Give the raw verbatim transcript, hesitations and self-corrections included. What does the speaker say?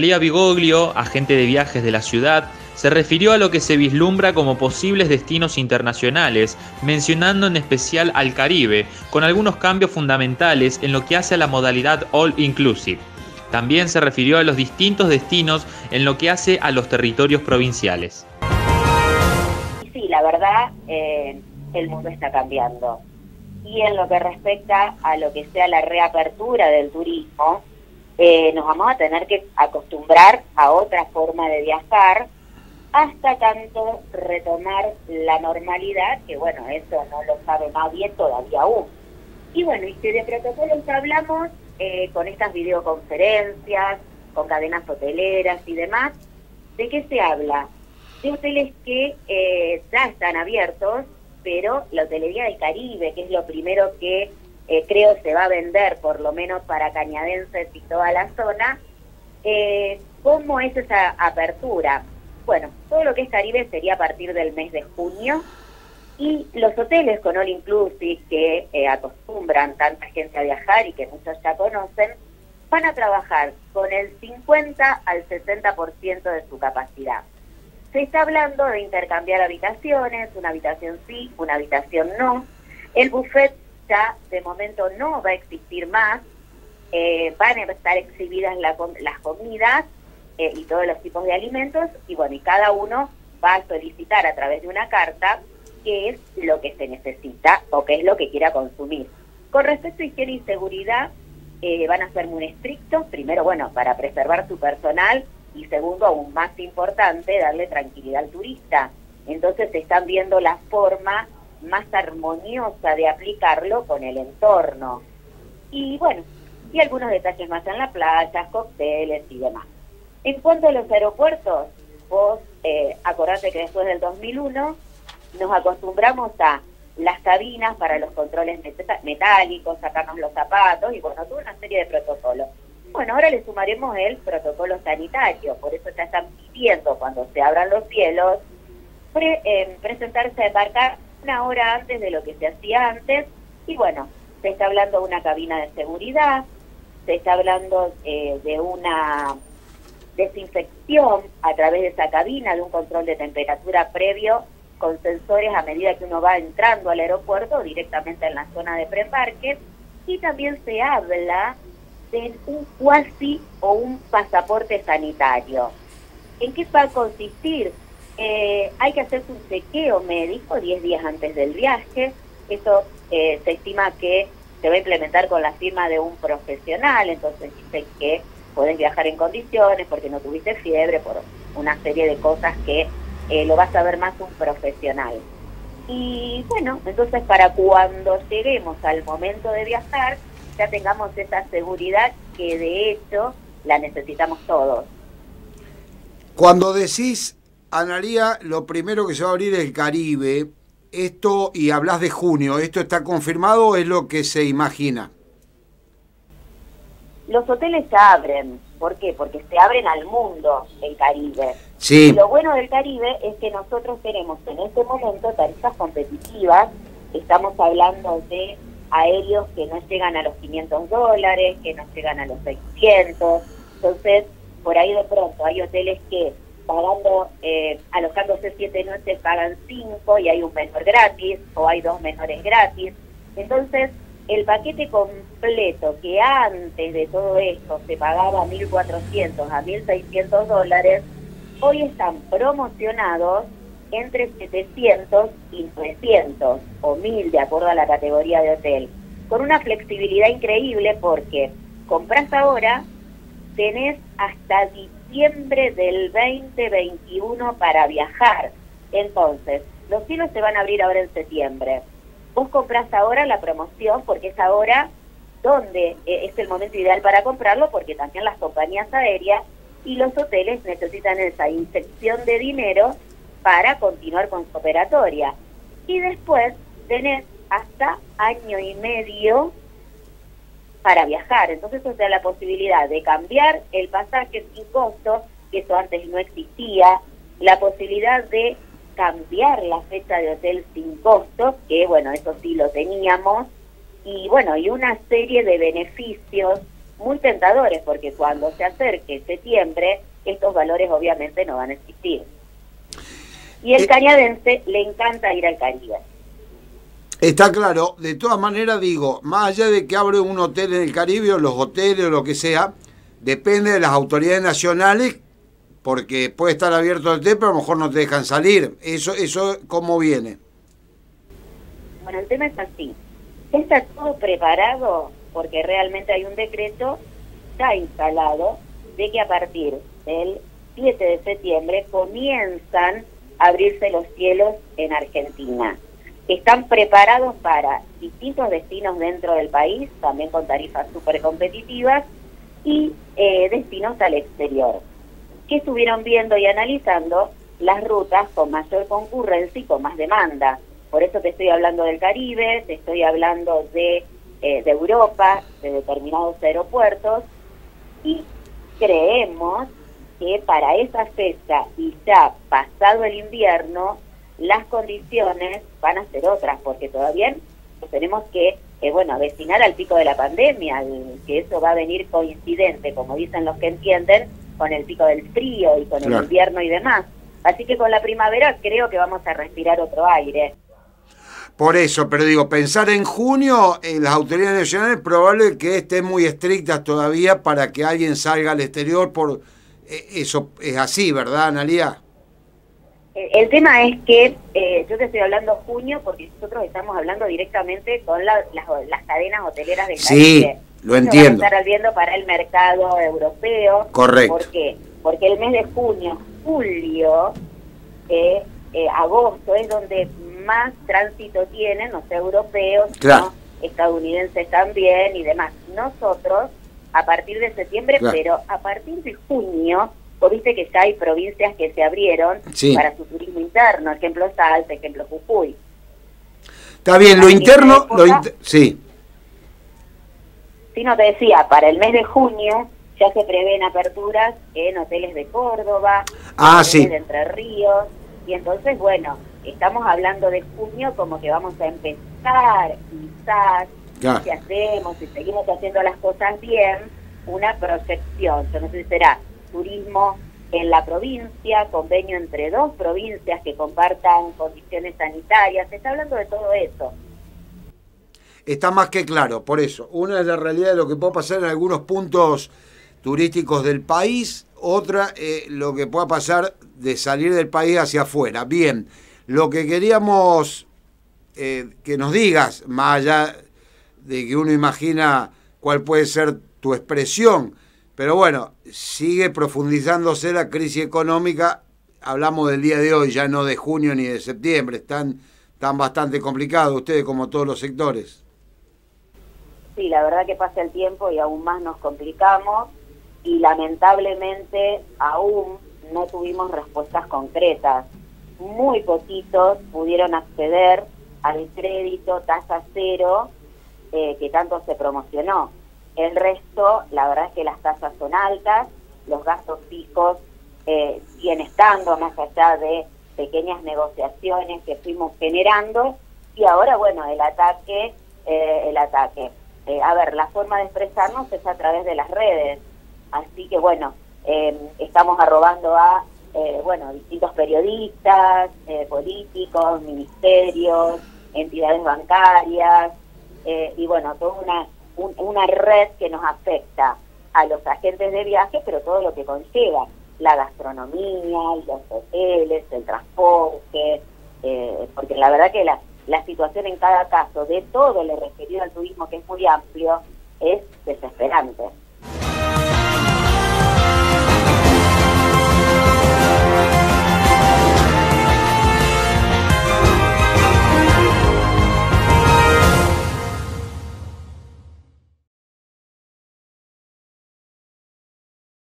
Analía Bigoglio, agente de viajes de la ciudad, se refirió a lo que se vislumbra como posibles destinos internacionales, mencionando en especial al Caribe, con algunos cambios fundamentales en lo que hace a la modalidad All Inclusive. También se refirió a los distintos destinos en lo que hace a los territorios provinciales. Sí, la verdad, eh, el mundo está cambiando. Y en lo que respecta a lo que sea la reapertura del turismo, eh, nos vamos a tener que acostumbrar a otra forma de viajar, hasta tanto retomar la normalidad, que bueno, eso no lo sabe nadie todavía aún. Y bueno, y si de protocolos hablamos, eh, con estas videoconferencias, con cadenas hoteleras y demás, ¿de qué se habla? De hoteles que eh, ya están abiertos, pero la hotelería del Caribe, que es lo primero que eh, creo se va a vender, por lo menos para cañadenses y toda la zona, eh, ¿cómo es esa apertura? Bueno, todo lo que es Caribe sería a partir del mes de junio, y los hoteles con All Inclusive, que eh, acostumbran tanta gente a viajar y que muchos ya conocen, van a trabajar con el cincuenta al sesenta por ciento de su capacidad. Se está hablando de intercambiar habitaciones, una habitación sí, una habitación no. El buffet ya de momento no va a existir más, eh, van a estar exhibidas la, las comidas, Eh, y todos los tipos de alimentos, y bueno, y cada uno va a solicitar a través de una carta qué es lo que se necesita o qué es lo que quiera consumir. Con respecto a higiene y seguridad, eh, van a ser muy estrictos, primero, bueno, para preservar su personal, y segundo, aún más importante, darle tranquilidad al turista. Entonces se están viendo la forma más armoniosa de aplicarlo con el entorno. Y bueno, y algunos detalles más en la playa, cócteles y demás. En cuanto a los aeropuertos, vos eh, acordate que después del dos mil uno nos acostumbramos a las cabinas para los controles met- metálicos, sacarnos los zapatos y bueno, toda una serie de protocolos. Bueno, ahora le sumaremos el protocolo sanitario, por eso ya están pidiendo cuando se abran los cielos pre- eh, presentarse a embarcar una hora antes de lo que se hacía antes, y bueno, se está hablando de una cabina de seguridad, se está hablando eh, de una desinfección a través de esa cabina, de un control de temperatura previo con sensores a medida que uno va entrando al aeropuerto directamente en la zona de preembarque, y también se habla de un cuasi o un pasaporte sanitario. ¿En qué va a consistir? Eh, hay que hacerse un chequeo médico diez días antes del viaje. Eso eh, se estima que se va a implementar con la firma de un profesional, entonces dice que podés viajar en condiciones porque no tuviste fiebre, por una serie de cosas que eh, lo vas a ver más un profesional. Y bueno, entonces para cuando lleguemos al momento de viajar, ya tengamos esa seguridad que de hecho la necesitamos todos. Cuando decís, Analía, lo primero que se va a abrir es el Caribe, esto, y hablas de junio, ¿esto está confirmado o es lo que se imagina? Los hoteles se abren. ¿Por qué? Porque se abren al mundo el Caribe. Sí. Y lo bueno del Caribe es que nosotros tenemos en este momento tarifas competitivas. Estamos hablando de aéreos que no llegan a los quinientos dólares, que no llegan a los seiscientos. Entonces, por ahí de pronto hay hoteles que pagando, eh, alojándose siete noches pagan cinco y hay un menor gratis, o hay dos menores gratis. Entonces, el paquete completo que antes de todo esto se pagaba mil cuatrocientos a mil seiscientos dólares, hoy están promocionados entre setecientos y novecientos o mil, de acuerdo a la categoría de hotel, con una flexibilidad increíble porque compras ahora, tenés hasta diciembre del veinte veintiuno para viajar. Entonces, los cielos se van a abrir ahora en septiembre. Vos compras ahora la promoción porque es ahora donde eh, es el momento ideal para comprarlo, porque también las compañías aéreas y los hoteles necesitan esa inyección de dinero para continuar con su operatoria. Y después tenés hasta año y medio para viajar. Entonces eso te da la posibilidad de cambiar el pasaje sin costo, que eso antes no existía, la posibilidad de cambiar la fecha de hotel sin costo, que bueno, eso sí lo teníamos, y bueno, y una serie de beneficios muy tentadores, porque cuando se acerque septiembre, estos valores obviamente no van a existir. Y el eh, cañadense le encanta ir al Caribe. Está claro. De todas maneras, digo, más allá de que abre un hotel en el Caribe, o los hoteles, o lo que sea, depende de las autoridades nacionales, porque puede estar abierto el hotel, pero a lo mejor no te dejan salir. Eso, eso ¿cómo viene? Bueno, el tema es así. Está todo preparado, porque realmente hay un decreto ya instalado de que a partir del siete de septiembre comienzan a abrirse los cielos en Argentina. Están preparados para distintos destinos dentro del país, también con tarifas súper competitivas, y eh, destinos al exterior, que estuvieron viendo y analizando las rutas con mayor concurrencia y con más demanda. Por eso te estoy hablando del Caribe, te estoy hablando de, eh, de Europa, de determinados aeropuertos, y creemos que para esa fecha y ya pasado el invierno, las condiciones van a ser otras, porque todavía tenemos que, eh, bueno, destinar al pico de la pandemia, el, que eso va a venir coincidente, como dicen los que entienden, con el pico del frío y con claro. el invierno y demás. Así que con la primavera creo que vamos a respirar otro aire. Por eso, pero digo, pensar en junio, en las autoridades nacionales es probable que estén muy estrictas todavía para que alguien salga al exterior. Por eso es así, ¿verdad, Analía? El tema es que eh, yo te estoy hablando junio porque nosotros estamos hablando directamente con la, las, las cadenas hoteleras del sí, Caribe. Lo entiendo. Vamos a estar viendo para el mercado europeo. Correcto. ¿Por qué? Porque el mes de junio, julio, eh, eh, agosto es donde más tránsito tienen los europeos, claro. ¿no? Estadounidenses también y demás. Nosotros, a partir de septiembre, claro. pero a partir de junio, vos viste que ya hay provincias que se abrieron sí. para su turismo interno, ejemplo Salta, ejemplo Jujuy. Está bien, lo interno, época, lo inter sí. Sí, no te decía, para el mes de junio ya se prevén aperturas en hoteles de Córdoba, ah, hoteles sí. de Entre Ríos, y entonces, bueno, estamos hablando de junio como que vamos a empezar, quizás, claro. si hacemos, si seguimos haciendo las cosas bien, una proyección. Yo no sé si será turismo en la provincia, convenio entre dos provincias que compartan condiciones sanitarias, se está hablando de todo eso. Está más que claro, por eso. Una es la realidad de lo que puede pasar en algunos puntos turísticos del país, otra eh, lo que pueda pasar de salir del país hacia afuera. Bien, lo que queríamos eh, que nos digas, más allá de que uno imagina cuál puede ser tu expresión, pero bueno, sigue profundizándose la crisis económica, hablamos del día de hoy, ya no de junio ni de septiembre, están, están bastante complicados ustedes como todos los sectores. Sí, la verdad que pasa el tiempo y aún más nos complicamos y lamentablemente aún no tuvimos respuestas concretas. Muy poquitos pudieron acceder al crédito tasa cero eh, que tanto se promocionó. El resto, la verdad es que las tasas son altas, los gastos fijos eh, siguen estando más allá de pequeñas negociaciones que fuimos generando y ahora, bueno, el ataque, eh, el ataque. Eh, a ver, la forma de expresarnos es a través de las redes, así que bueno, eh, estamos arrobando a, eh, bueno, distintos periodistas, eh, políticos, ministerios, entidades bancarias, eh, y bueno, toda una, un, una red que nos afecta a los agentes de viaje, pero todo lo que conlleva, la gastronomía, los hoteles, el transporte, eh, porque la verdad que la la situación en cada caso de todo lo referido al turismo, que es muy amplio, es